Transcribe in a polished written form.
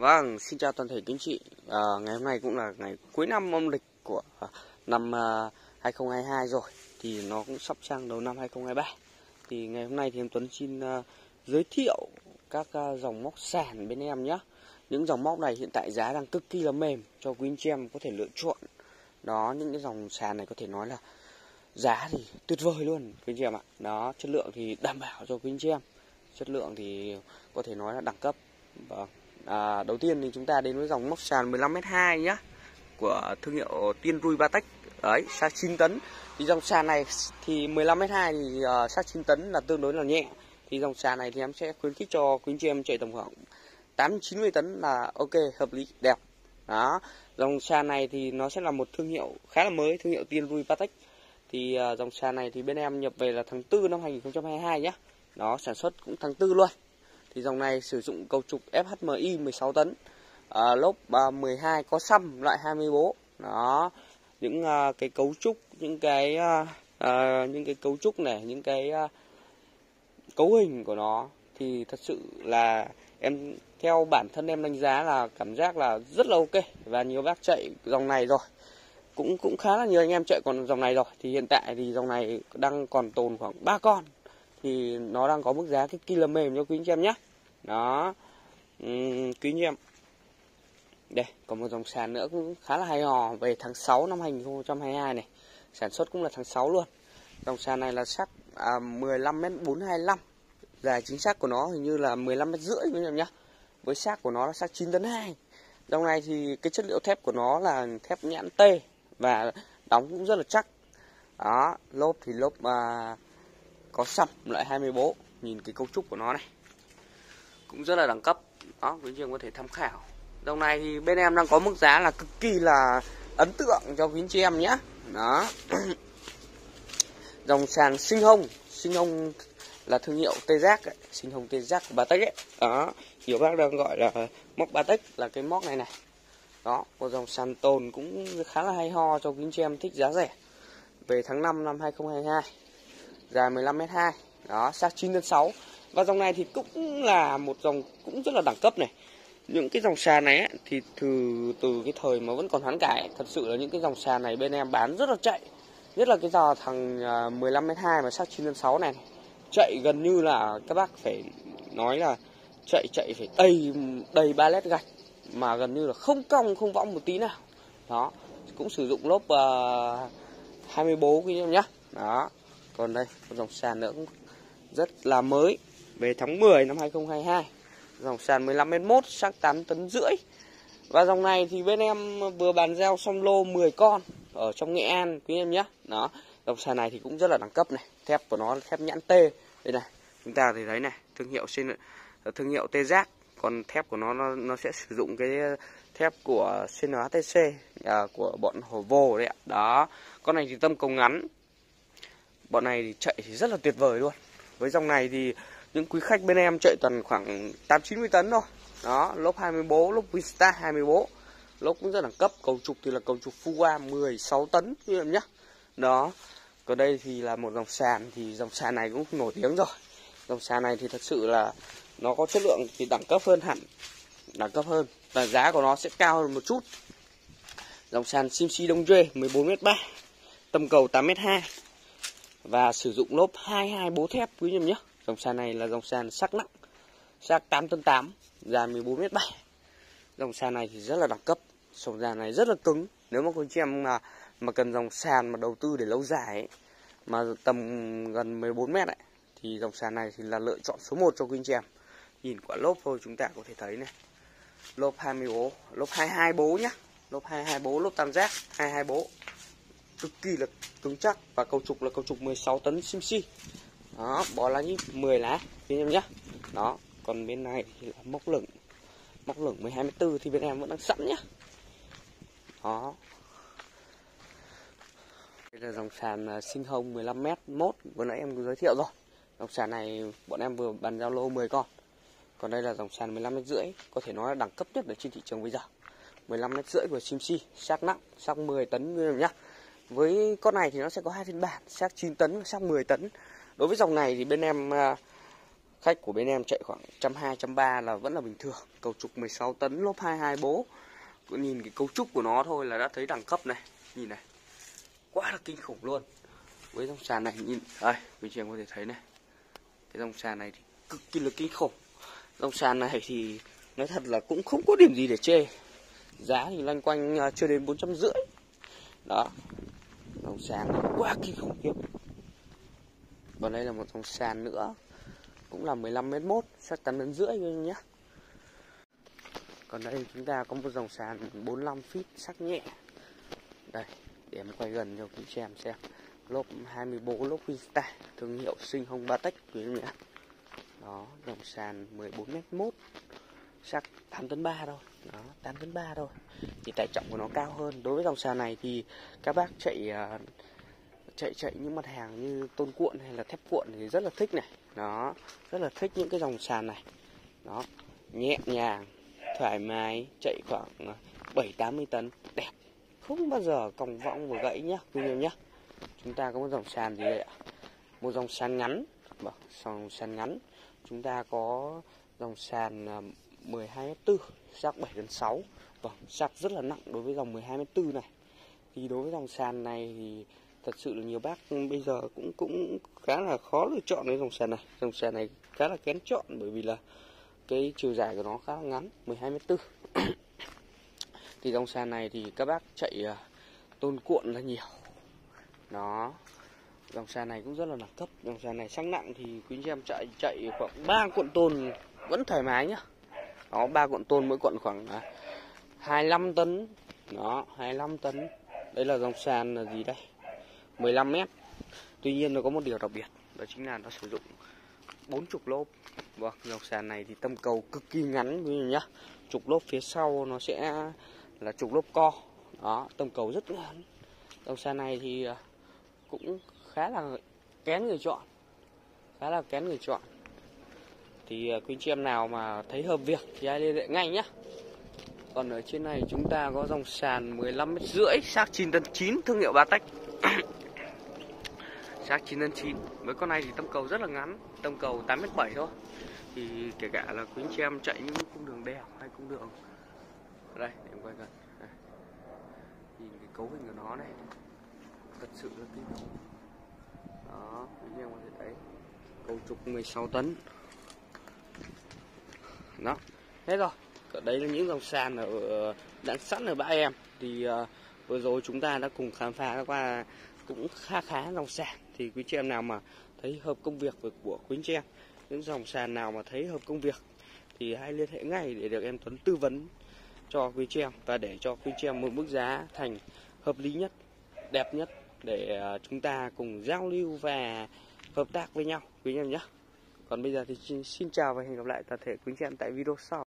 Vâng, xin chào toàn thể quý anh chị. Ngày hôm nay cũng là ngày cuối năm âm lịch của năm 2022 rồi. Thì nó cũng sắp sang đầu năm 2023. Thì ngày hôm nay thì em Tuấn xin giới thiệu các dòng móc sàn bên em nhé. Những dòng móc này hiện tại giá đang cực kỳ là mềm cho quý anh chị em có thể lựa chọn. Đó, những cái dòng sàn này có thể nói là giá thì tuyệt vời luôn quý anh chị em ạ. Đó, chất lượng thì đảm bảo cho quý anh chị em. Chất lượng thì có thể nói là đẳng cấp. Vâng. Đầu tiên thì chúng ta đến với dòng móc sàn 15m2 nhá, của thương hiệu Tiên Rui Ba Tech. Đấy, xác 9 tấn. Thì dòng sàn này thì 15m2 thì xác 9 tấn là tương đối là nhẹ. Thì dòng sàn này thì em sẽ khuyến khích cho quý anh chị em chạy tầm khoảng 80-90 tấn là ok, hợp lý, đẹp. Đó, dòng sàn này thì nó sẽ là một thương hiệu khá là mới, thương hiệu Tiên Rui Ba Tech. Thì dòng sàn này thì bên em nhập về là tháng 4 năm 2022 nhá. Nó sản xuất cũng tháng 4 luôn. Thì dòng này sử dụng cầu trục FHMI 16 tấn, lốp 12 có xăm loại 20 bố. Đó, những cái cấu trúc, những cái cấu trúc này, những cái cấu hình của nó thì thật sự là em theo bản thân em đánh giá là cảm giác là rất là ok, và nhiều bác chạy dòng này rồi. Cũng khá là nhiều anh em chạy còn dòng này rồi. Thì hiện tại thì dòng này đang còn tồn khoảng 3 con. Thì nó đang có mức giá cái kỳ là mềm cho quý anh chị em nhé. Đó, quý anh em. Đây, còn một dòng sàn nữa cũng khá là hay hò về tháng 6 năm 2022 này. Sản xuất cũng là tháng 6 luôn. Dòng sàn này là sắc 15m425. Dài chính xác của nó hình như là 15m rưỡi quý anh em nhé. Với xác của nó là xác 9 tấn 2. Dòng này thì cái chất liệu thép của nó là thép nhãn T và đóng cũng rất là chắc. Đó, lốp thì lốp có xăm loại 20 bố. Nhìn cái cấu trúc của nó này cũng rất là đẳng cấp. Đó, quý anh chị em có thể tham khảo. Dòng này thì bên em đang có mức giá là cực kỳ là ấn tượng cho quý anh chị em nhé. Đó. Dòng sàn Sinh Hồng là thương hiệu Tê Giác, Sinh Hồng Tê Giác của Ba Tech ấy. Đó, nhiều bác đang gọi là móc Ba Tech là cái móc này này. Đó, một dòng sàn tồn cũng khá là hay ho cho quý anh chị em thích giá rẻ. Về tháng 5 năm 2022. Dài 15m2. Đó, xác 9x6. Và dòng này thì cũng là một dòng cũng rất là đẳng cấp này. Những cái dòng sàn này ấy, thì từ cái thời mà vẫn còn hoán cải, thật sự là những cái dòng sàn này bên em bán rất là chạy. Nhất là cái thằng 15m2 mà xác 9x6 này. Chạy gần như là các bác phải nói là chạy phải đầy 3 led gạch mà gần như là không cong không võng một tí nào. Đó, cũng sử dụng lốp 20 bố quý em nhé. Đó, còn đây một dòng sàn nữa cũng rất là mới về tháng 10 năm 2022. Dòng sàn 15m1 xác 8 tấn rưỡi. Và dòng này thì bên em vừa bàn giao xong lô 10 con ở trong Nghệ An quý em nhé. Đó, dòng sàn này thì cũng rất là đẳng cấp này. Thép của nó là thép nhãn T. Đây này, chúng ta thì thấy này, thương hiệu Tê Giác. Còn thép của nó sẽ sử dụng cái thép của CNHTC, của bọn Hổ Vồ đấy ạ. Đó, con này thì tăm cầu ngắn. Bọn này thì chạy thì rất là tuyệt vời luôn. Với dòng này thì những quý khách bên em chạy toàn khoảng 80-90 tấn thôi. Đó, lốp 20 bố, lốp Vista 20 bố. Lốp cũng rất đẳng cấp, cầu trục thì là cầu trục Fuwa 16 tấn quý em nhé. Đó, còn đây thì là một dòng sàn, thì dòng sàn này cũng nổi tiếng rồi. Dòng sàn này thì thật sự là nó có chất lượng thì đẳng cấp hơn hẳn. Đẳng cấp hơn và giá của nó sẽ cao hơn một chút. Dòng sàn Simsi Đông Dê 14m3, tầm cầu 8m2 và sử dụng lốp 22 bố thép quý em nhé. Dòng sàn này là dòng sàn sắc nặng, xác 8 tấn 8, dài 14m7. Dòng sàn này thì rất là đẳng cấp, dòng sàn này rất là cứng. Nếu mà quý chị em mà cần dòng sàn mà đầu tư để lâu dài ấy, mà tầm gần 14m ấy, thì dòng sàn này thì là lựa chọn số 1 cho quý chị em. Nhìn quả lốp thôi chúng ta có thể thấy này. Lốp 20 bố, lốp 22 bố nhá. Lốp 22 bố, lốp tam giác 22 bố. Cực kỳ là cứng chắc và cầu trục là cầu trục 16 tấn Simsi. Đó, bó lá nhíp 10 lá quý em nhé. Đó, còn bên này thì là móc lửng 12m4 thì bên em vẫn đang sẵn nhá. Đó, đây là dòng sàn Sinh Hồng 15m1 vừa nãy em giới thiệu rồi. Dòng sàn này bọn em vừa bàn giao lô 10 con. Còn đây là dòng sàn 15m rưỡi, có thể nói là đẳng cấp nhất ở trên thị trường bây giờ. 15m rưỡi của Simsi, xác nặng, xác 10 tấn quý em nhé. Với con này thì nó sẽ có hai phiên bản, xác 9 tấn và xác 10 tấn. Đối với dòng này thì bên em Khách của bên em chạy khoảng 120, 130 là vẫn là bình thường. Cầu trục 16 tấn lốp 22 bố. Cứ nhìn cái cấu trúc của nó thôi là đã thấy đẳng cấp này. Nhìn này, quá là kinh khủng luôn. Với dòng sàn này nhìn đây, quý chị em có thể thấy này, cái dòng sàn này thì cực kỳ là kinh khủng. Dòng sàn này thì nói thật là cũng không có điểm gì để chê. Giá thì loanh quanh chưa đến 450. Đó, dòng sàn này quá kinh khủng khiếp. Còn đây là một dòng sàn nữa, cũng là 15m1, sắc 8,5 tấn nhé. Còn đây chúng ta có một dòng sàn 45 feet sắc nhẹ. Đây, để em quay gần cho quý chị em xem. Lốp 20 bố, lốp Vista, thương hiệu Sinh Hồng Batech quý em nhé. Đó, dòng sàn 14m1, sắc 8,3 tấn thôi. Đó, 8,3 tấn thôi. Thì tải trọng của nó cao hơn. Đối với dòng sàn này thì các bác chạy những mặt hàng như tôn cuộn hay là thép cuộn thì rất là thích này. Đó, rất là thích những cái dòng sàn này. Đó, nhẹ nhàng, thoải mái, chạy khoảng 7-80 tấn, đẹp, không bao giờ cong võng và gãy nhá quý vị nhá. Chúng ta có một dòng sàn gì đây ạ? Một dòng sàn ngắn. Dòng sàn ngắn chúng ta có dòng sàn 12m4, sạc 7,6 tấn. Sạc rất là nặng đối với dòng 12m4 này. Thì đối với dòng sàn này thì thật sự là nhiều bác bây giờ cũng khá là khó lựa chọn cái dòng sàn này. Dòng sàn này khá là kén chọn bởi vì là cái chiều dài của nó khá là ngắn, 12m4. Thì dòng sàn này thì các bác chạy tôn cuộn là nhiều. Đó, dòng sàn này cũng rất là đẳng cấp. Dòng sàn này sắc nặng thì quý anh em chạy khoảng 3 cuộn tôn vẫn thoải mái nhá. Đó, 3 cuộn tôn mỗi cuộn khoảng 25 tấn. Đó, 25 tấn. Đây là dòng sàn là gì đây? 15m. Tuy nhiên nó có một điều đặc biệt, đó chính là nó sử dụng 40 lốp. Vâng, dòng sàn này thì tâm cầu cực kỳ ngắn quý vị nhá. Trục lốp phía sau nó sẽ là trục lốp co. Đó, tâm cầu rất ngắn. Dòng sàn này thì cũng khá là kén người chọn. Thì quý chị em nào mà thấy hợp việc thì hãy liên hệ ngay nhá. Còn ở trên này chúng ta có dòng sàn 15m5, sạc 9,9 tấn, thương hiệu Batech. Sạc 9,9 tấn. Với con này thì tâm cầu rất là ngắn, tâm cầu 8m7 thôi. Thì kể cả là quý chị em chạy những cung đường đèo hay cung đường đây, để em quay gần. Đây. Nhìn cái cấu hình của nó này, thật sự là kinh khủng. Đó, quý chị em có thể thấy cầu trục 16 tấn. Đó, hết rồi. Đấy là những dòng sàn ở đã sẵn ở bãi em. Thì vừa rồi chúng ta đã cùng khám phá qua cũng khá dòng sàn. Thì quý chị em nào mà thấy hợp công việc của quý chị em, những dòng sàn nào mà thấy hợp công việc thì hãy liên hệ ngay để được em Tuấn tư vấn cho quý chị em và để cho quý chị em một mức giá thành hợp lý nhất, đẹp nhất để chúng ta cùng giao lưu và hợp tác với nhau quý chị em nhé. Còn bây giờ thì xin chào và hẹn gặp lại toàn thể quý chị em tại video sau.